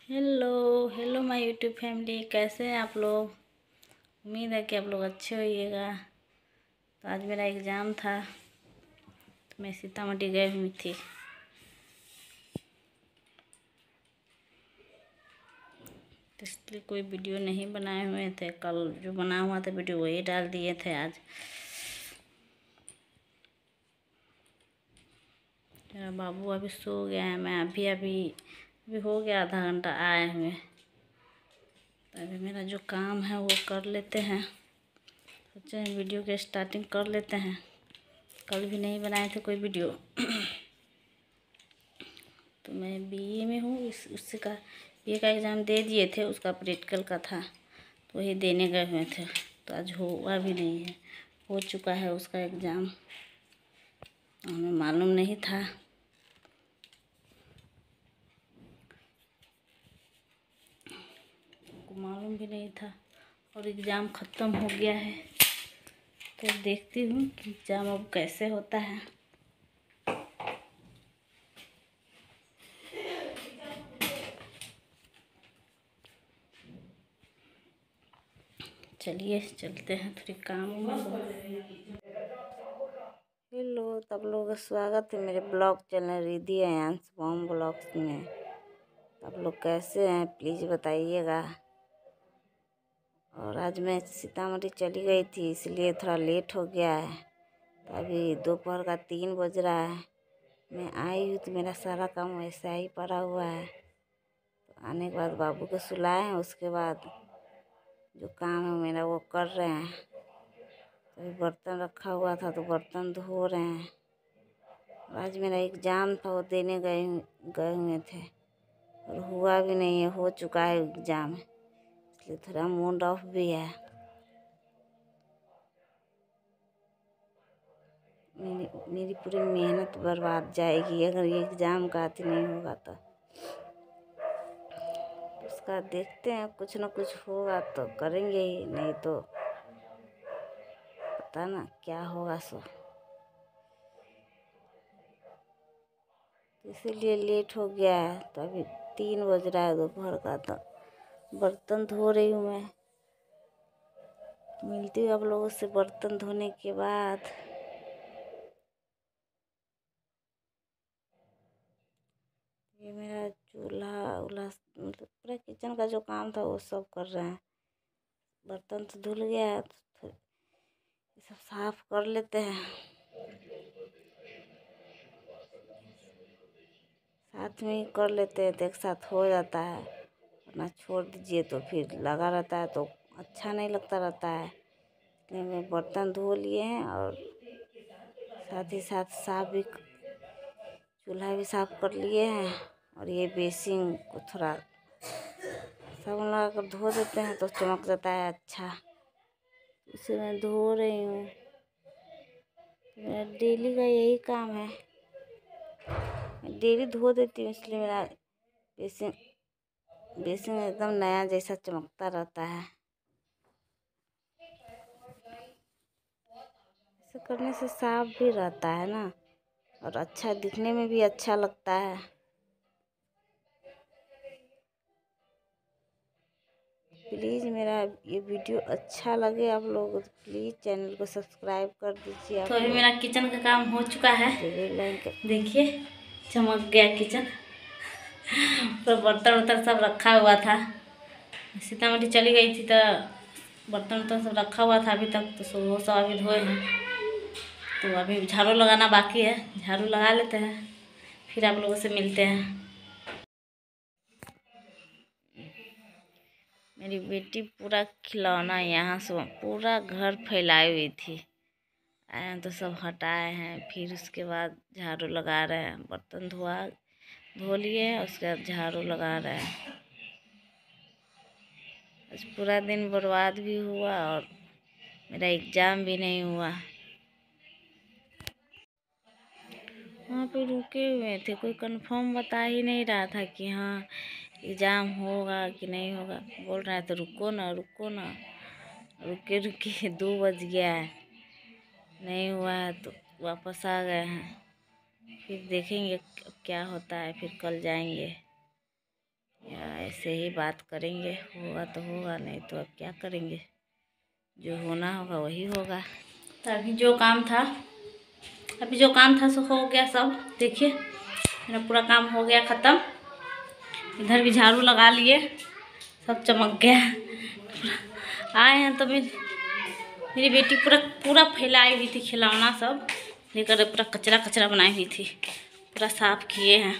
Hello hello my YouTube family, कैसे हैं आप लोग। उम्मीद है कि आप लोग अच्छे होइएगा। तो आज मेरा एग्ज़ाम था तो मैं सीतामढ़ी गई हुई थी। तो इसलिए कोई वीडियो नहीं बनाए हुए थे। कल जो बना हुआ था वीडियो वही डाल दिए थे आज। मेरा बाबू अभी सो गया है। मैं अभी हो गया आधा घंटा आए हुए। तो अभी मेरा जो काम है वो कर लेते हैं। सोचे वीडियो के स्टार्टिंग कर लेते हैं। कल भी नहीं बनाए थे कोई वीडियो। तो मैं बीए में हूँ। उससे का बीए का एग्ज़ाम दे दिए थे, उसका प्रैक्टिकल का था तो वही देने गए हुए थे। तो आज हुआ भी नहीं है, हो चुका है उसका एग्ज़ाम। हमें मालूम नहीं था। मालूम भी नहीं था और एग्ज़ाम ख़त्म हो गया है। तो देखती हूँ कि एग्ज़ाम अब कैसे होता है। चलिए चलते हैं, थोड़ी काम में। हेलो, तब लोग का स्वागत है मेरे ब्लॉग चैनल रिद्धि आयांश बॉम ब्लॉग्स में। आप लोग कैसे हैं प्लीज़ बताइएगा। और आज मैं सीतामढ़ी चली गई थी इसलिए थोड़ा लेट हो गया है। तो अभी दोपहर का 3 बज रहा है। मैं आई हूँ तो मेरा सारा काम वैसा ही पड़ा हुआ है। तो आने के बाद बाबू को सुलाए हैं, उसके बाद जो काम है मेरा वो कर रहे हैं। तो अभी बर्तन रखा हुआ था तो बर्तन धो रहे हैं। आज मेरा एग्ज़ाम था, वो देने गए हुए थे और हुआ भी नहीं है, हो चुका है एग्ज़ाम। इसलिए थोड़ा मूड ऑफ भी है। मेरी पूरी मेहनत बर्बाद जाएगी अगर ये एग्ज़ाम का अथी नहीं होगा तो। उसका देखते हैं, कुछ ना कुछ होगा तो करेंगे ही, नहीं तो पता ना क्या होगा सो। इसीलिए लेट हो गया है। तो अभी 3 बज रहा है दोपहर का। तो बर्तन धो रही हूँ मैं। मिलती हूँ आप लोगों से बर्तन धोने के बाद। ये मेरा चूल्हा उल्हा मतलब पूरा किचन का जो काम था वो सब कर रहे हैं। बर्तन तो धुल गया है तो ये सब साफ कर लेते हैं। साथ में ही कर लेते हैं तो एक साथ हो जाता है, वरना छोड़ दीजिए तो फिर लगा रहता है तो अच्छा नहीं लगता रहता है। इसलिए मैं बर्तन धो लिए हैं और साथ ही साथ चूल्हा भी साफ कर लिए हैं। और ये बेसिन को थोड़ा साबुन लगा कर धो देते हैं तो चमक जाता है अच्छा। इसे मैं धो रही हूँ। मेरा डेली का यही काम है, मैं डेली धो देती हूँ इसलिए मेरा बेसिन बेसिन एकदम नया जैसा चमकता रहता है। ऐसे करने से साफ भी रहता है ना, और अच्छा दिखने में भी अच्छा लगता है। प्लीज़ मेरा ये वीडियो अच्छा लगे आप लोग तो प्लीज़ चैनल को सब्सक्राइब कर दीजिए। तो अभी मेरा किचन का काम हो चुका है, देखिए चमक गया किचन। तो बर्तन वर्तन सब रखा हुआ था। सीतामढ़ी चली गई थी तो बर्तन वर्तन सब रखा हुआ था अभी तक, तो वो सब अभी धोए हैं। तो अभी झाड़ू लगाना बाकी है, झाड़ू लगा लेते हैं फिर आप लोगों से मिलते हैं। मेरी बेटी पूरा खिलौना यहाँ से पूरा घर फैलाई हुई थी। आए हैं तो सब हटाए हैं, फिर उसके बाद झाड़ू लगा रहे हैं। बर्तन धो लिए, उसके बाद झाड़ू लगा रहे हैं। आज पूरा दिन बर्बाद भी हुआ और मेरा एग्ज़ाम भी नहीं हुआ। वहाँ पे रुके हुए थे, कोई कंफर्म बता ही नहीं रहा था कि हाँ एग्ज़ाम होगा कि नहीं होगा। बोल रहा है तो रुको ना रुको ना, रुके रुके 2 बज गया है, नहीं हुआ है तो वापस आ गए हैं। फिर देखेंगे क्या होता है, फिर कल जाएंगे। या ऐसे ही बात करेंगे, होगा तो होगा, नहीं तो अब क्या करेंगे, जो होना होगा वही होगा। तो अभी जो काम था सो हो गया सब। देखिए मेरा पूरा काम हो गया ख़त्म। इधर भी झाड़ू लगा लिए, सब चमक गया। आए हैं तो मेरी बेटी पूरा पूरा फैलाई हुई थी, खिलौना सब लेकर पूरा कचरा कचरा बनाई हुई थी, पूरा साफ किए हैं।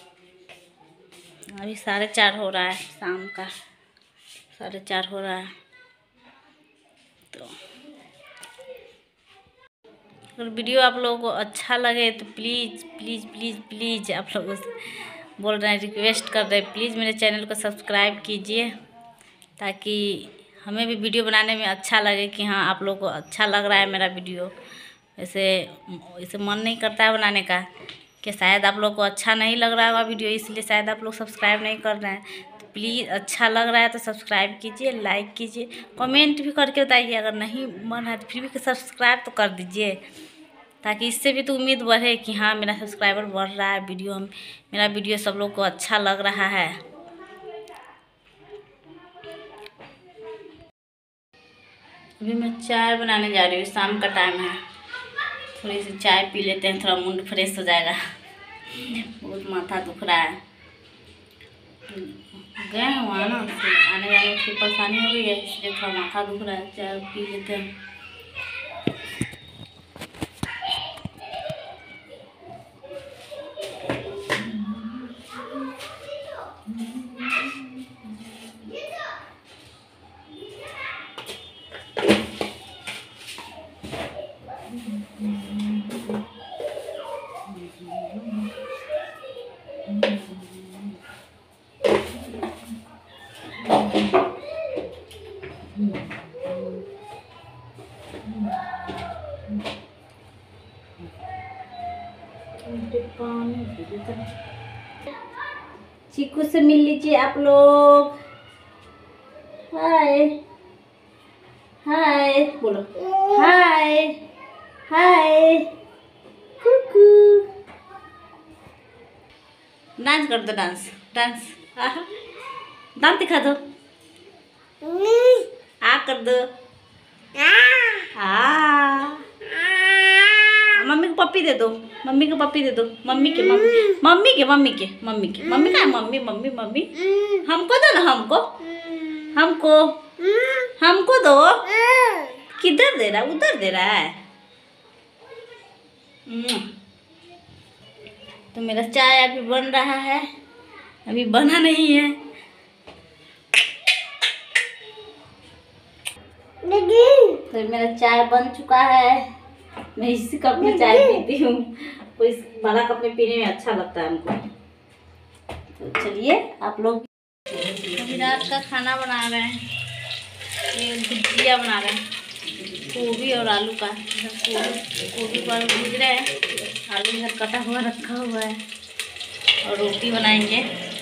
अभी 4:30 हो रहा है, शाम का 4:30 हो रहा है। तो अगर वीडियो आप लोगों को अच्छा लगे तो प्लीज़ प्लीज़ प्लीज़ प्लीज़ आप लोगों से बोल रहे हैं, रिक्वेस्ट कर रहे हैं, प्लीज़ मेरे चैनल को सब्सक्राइब कीजिए, ताकि हमें भी वीडियो बनाने में अच्छा लगे कि हाँ आप लोगों को अच्छा लग रहा है मेरा वीडियो। ऐसे मन नहीं करता है बनाने का कि शायद आप लोग को अच्छा नहीं लग रहा होगा वीडियो, इसलिए शायद आप लोग सब्सक्राइब नहीं कर रहे हैं। तो प्लीज़ अच्छा लग रहा है तो सब्सक्राइब कीजिए, लाइक कीजिए, कमेंट भी करके बताइए। अगर नहीं मन है तो फिर भी सब्सक्राइब तो कर दीजिए, ताकि इससे भी तो उम्मीद बढ़े कि हाँ मेरा सब्सक्राइबर बढ़ रहा है, मेरा वीडियो सब लोग को अच्छा लग रहा है। अभी मैं चाय बनाने जा रही हूँ, शाम का टाइम है, थोड़ी सी चाय पी लेते हैं, थोड़ा मूड फ्रेश हो जाएगा। बहुत माथा दुख रहा है, गए हैं वहाँ ना, तो आने जाने में थोड़ी परेशानी हो गई है, इसलिए थोड़ा माथा दुख रहा है। चाय पी लेते हैं। चीकू से मिल लीजिए आप लोग। हाय हाय बोलो, हाय हाय कुकू। डांस कर दो, डांस डांस, दांत दिखा दो, आ कर दो, मम्मी को पप्पी दे दो, मम्मी को पप्पी दे दो, मम्मी का है, मम्मी हमको दो ना, हमको दो। किधर दे रहा है, उधर दे रहा है। तो मेरा चाय अभी बन रहा है, अभी बना नहीं है। तो मेरा चाय बन चुका है, मैं इसी कप में चाय पीती हूँ, तो इस बड़ा कप में पीने में अच्छा लगता है हमको। तो चलिए आप लोग, अभी रात का खाना बना रहे हैं, ये भुजिया बना रहे हैं, गोभी और आलू का। गोभी पर भूज रहे हैं, आलू इधर कटा हुआ रखा हुआ है, और रोटी बनाएंगे।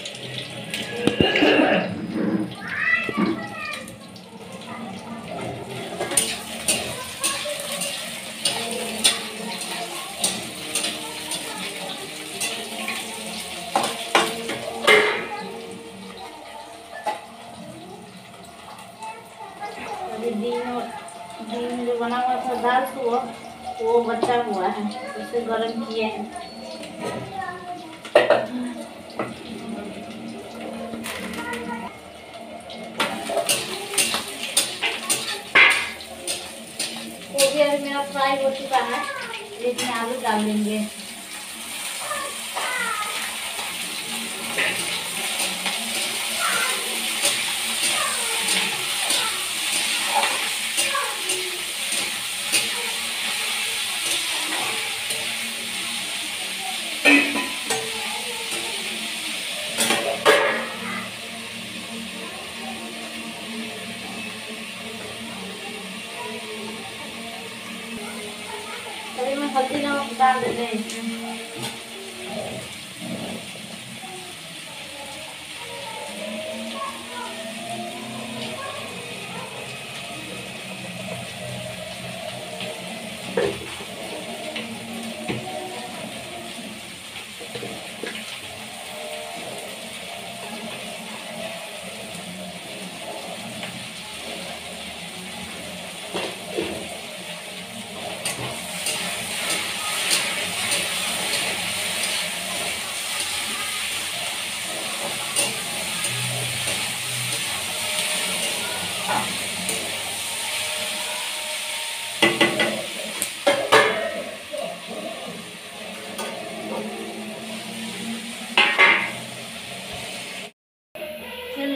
दिन जो बना हुआ था दाल सुबह, वो बचा हुआ है, उसे गर्म किए हैं। गोभी अभी मेरा फ्राई हो चुका है, लेकिन आलू डाल देंगे। अभी मैं हल्दी नमक डाल देते हैं इसमें।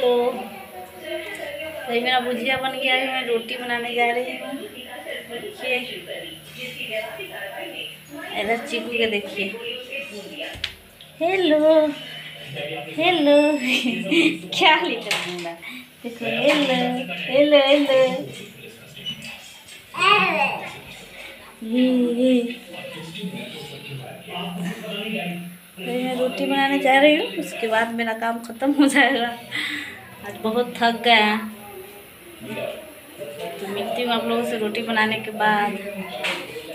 हेलो, भाई मेरा भुजिया बन गया है। मैं रोटी बनाने जा रही हूँ। देखिए इधर चीकू के देखिए। हेलो हेलो क्या लिखा दूंगा, देखो हेलो हेलो हेलो। मैं रोटी बनाने जा रही हूँ, उसके बाद मेरा काम ख़त्म हो जाएगा। आज बहुत थक गए हैं, तो मिलती हूँ आप लोगों से रोटी बनाने के बाद।